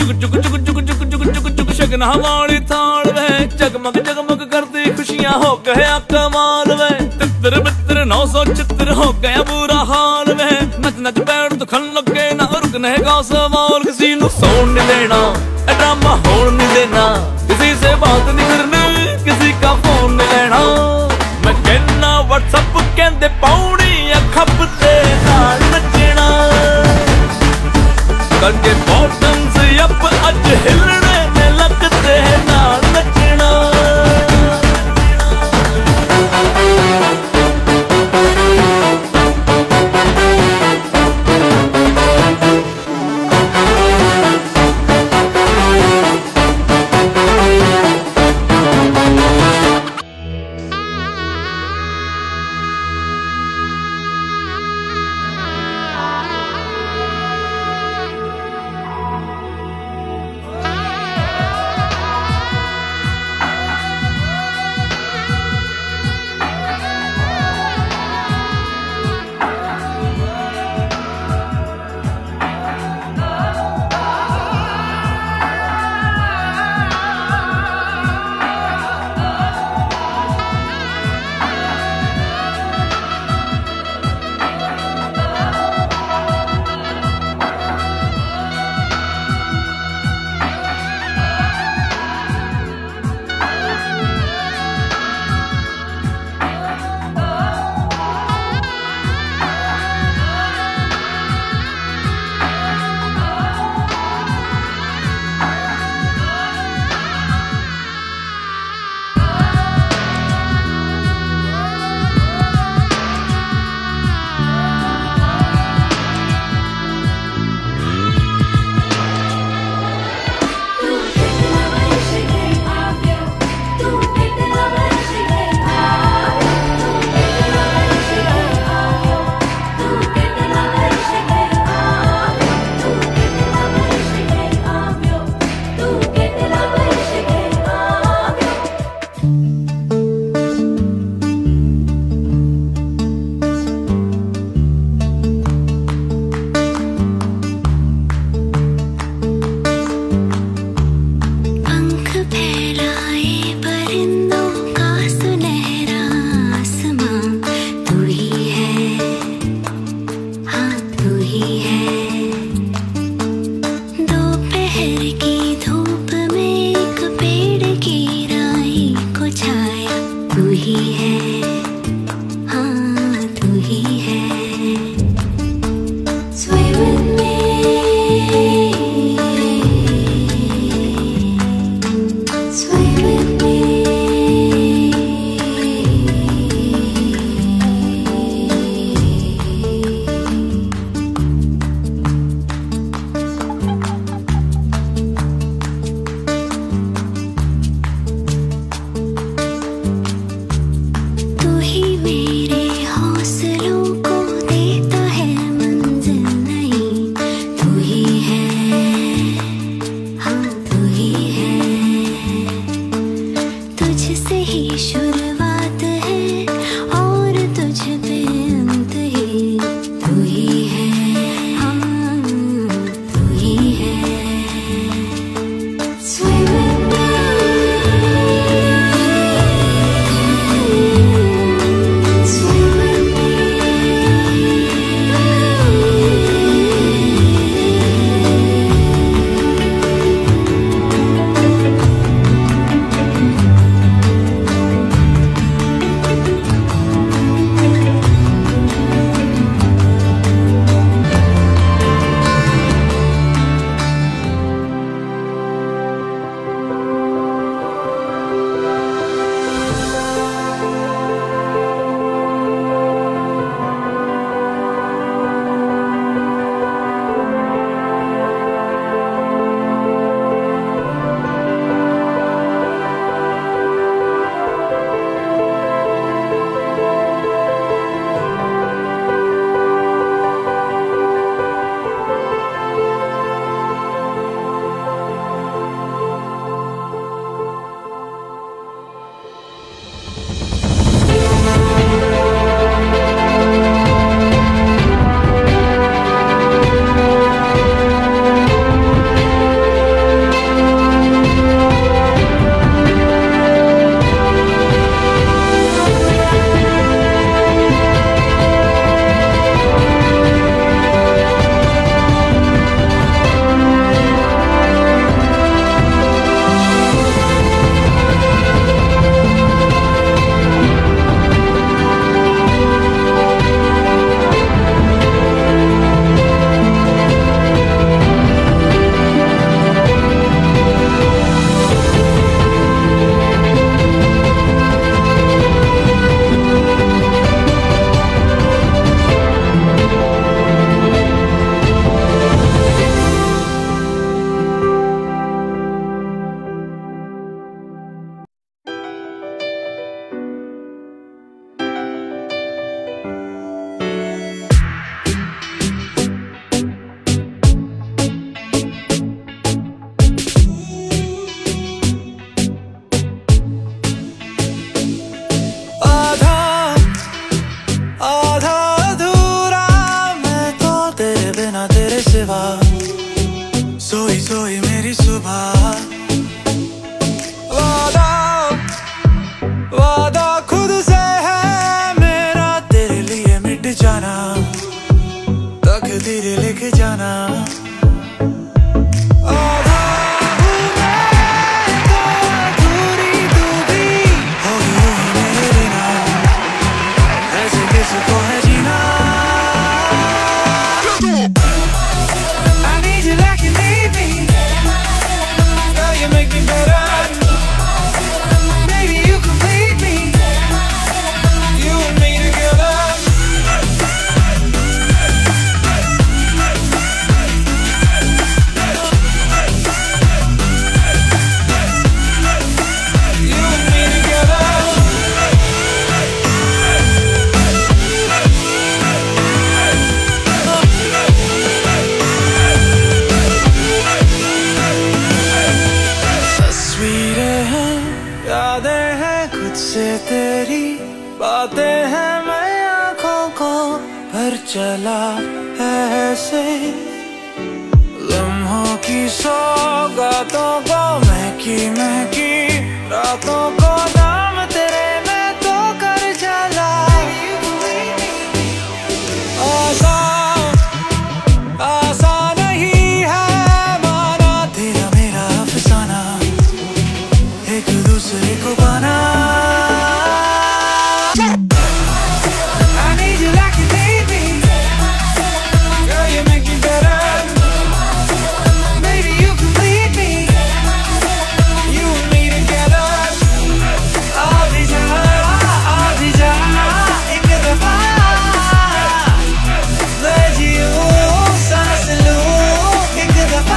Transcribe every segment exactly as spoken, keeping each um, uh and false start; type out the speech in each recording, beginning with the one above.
चुक चुक चुक चुक चुक चुक चुक चुक शगन हमारी थाल में जगमग जगमग करती खुशियां हो गया कमाल में तितर बितर नौ सौ चित्र हो गया बुरा हाल में नच नच बैठ तो खन लगे ना रुकने का सवाल किसी नु सोन नहीं देना ड्रामा होन नहीं देना किसी से बात नहीं करनी किसी का फोन नहीं लेना मैं कहना व्हाट्सएप कहते पौड़ी खपते नाल नचना करके बॉटम्स अप अज हिलने में लगते नाल नचना सिवा, सोई सोई मेरी सुबह। वादा वादा खुद से है मेरा, तेरे लिए मिट जाना, तकदीर लिख जाना। यादें हैं खुद से तेरी, बातें हैं मैं आँखों को भर चला है ऐसे। लम्हों की सौगातों को महकी महकी रातों को नाम तेरे में तो कर चला। आसान आसान नहीं है माना, तेरा मेरा अफसाना, एक दूसरे को पाना। I need you like you need me, girl you make me better, maybe you complete me, you and me together। I'll be jaa, I'll be jaa, एक दफा ले जियो सांस लूं, एक दफा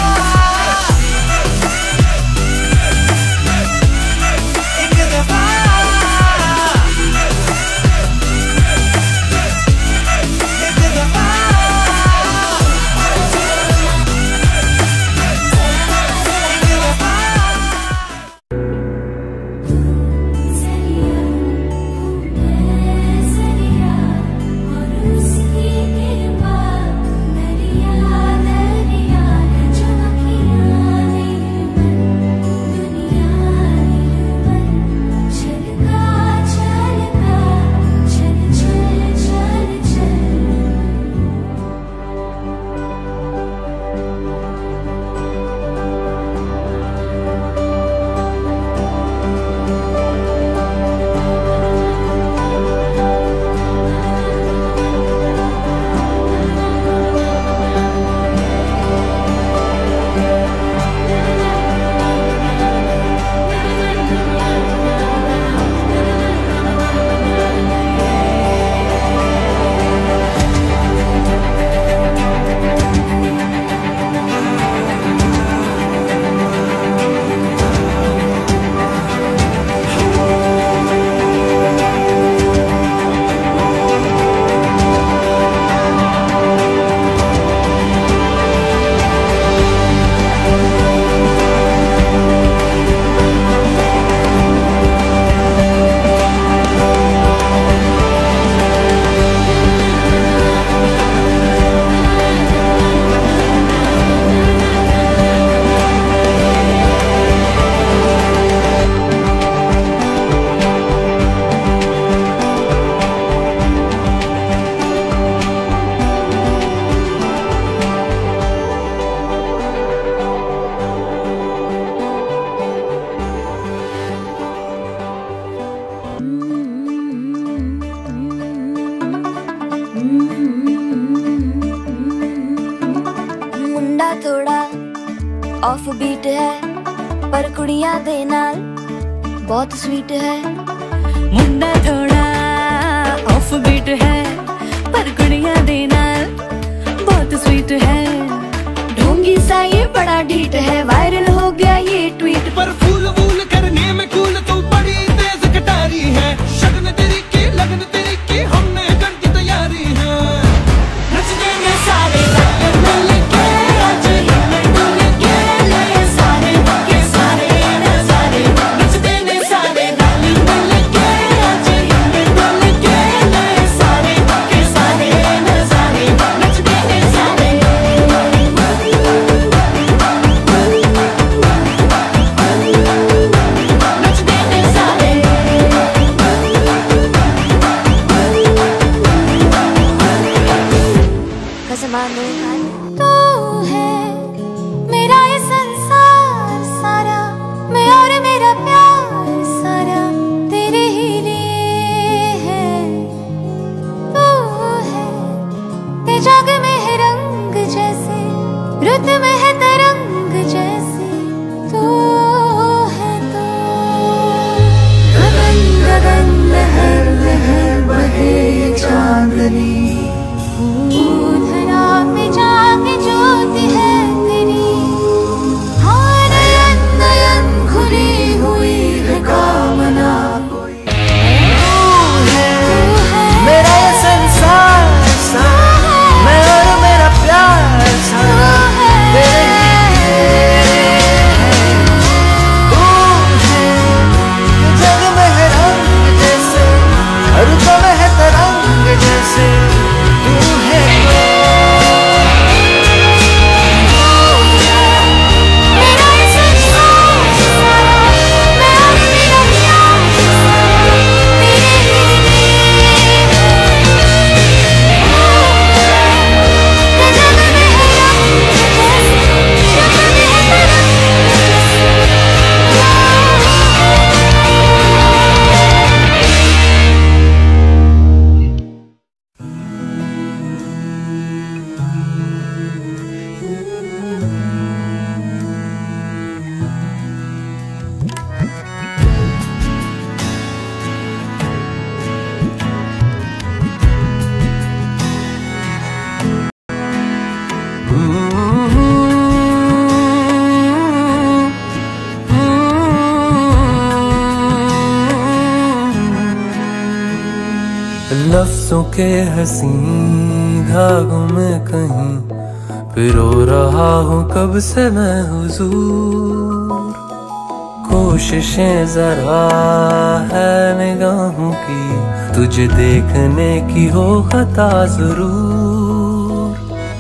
ऑफ बीट है पर कुड़ियां दे नाल बहुत स्वीट है। मुंडा थोड़ा ऑफ बीट है पर कुड़ियां दे नाल बहुत स्वीट है। ढोंगी सा ये बड़ा ढीठ है, वायरल हो गया ये ट्वीट पर फूल वूल करने में कूल तू बड़ी तेज कटारी है। शगन तेरी की लगन तेरी की हमने कर दी तैयारी है। नच देंगे सारे मिल के आज डुल के ले सारे के सारे नजारे। नच देंगे सारे मिल के आज डुल के ले सारे माने तू है मेरा ये संसार सारा, मैं और मेरा प्यार सारा तेरे ही लिए है। तू है ते जग में है रंग जैसे, रुत में है तरंग जैसे, तू है तू। गगन गगन लहर लहर बहे चांदनी, धरा पे जाके ज्योति है तेरी। हाँ नयन नयन खुली हुई है कामना, तू है मेरा ये संसार सारा, मैं और मेरा प्यार सारा तेरे लिए है। तू है ये जग में है रंग जैसे, रुतों में है तरंग जैसे, तू है लफ्ज़ों के हसी धागों में कहीं पिरो रहा हूँ कब से मैं हुजूर। कोशिशें जरा है निगाहों की, तुझे देखने की हो खता जरूर।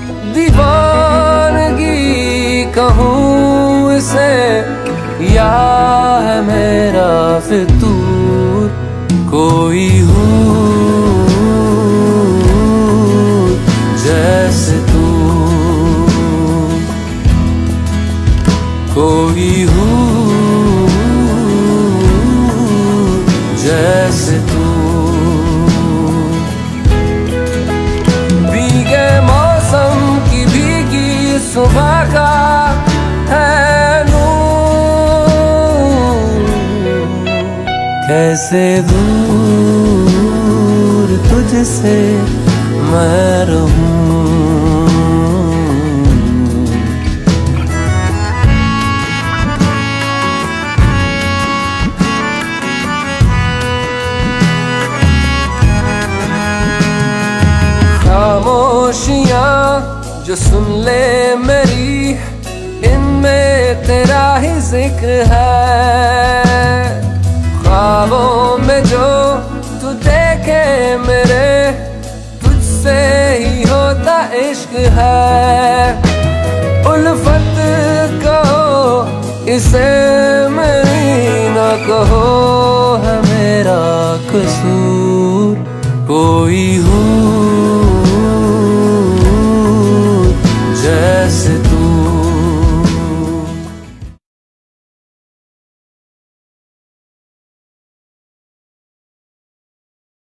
दीवानगी कहूँ इसे या है मेरा फितूर, कोई हूँ जैसे तू, कोई हूँ जैसे तू। भीगे मौसम की भीगी सुबह का है नूर, कैसे दूर तुझसे मैं रहूं। खामोशियां जो सुन ले मेरी, इनमें तेरा ही जिक्र है। ख्वाबों में जो तू देखे मेरे, तुझसे ही होता इश्क है। उल्फत कहो इसे मेरी ना कहो, है मेरा कसूर, कोई हो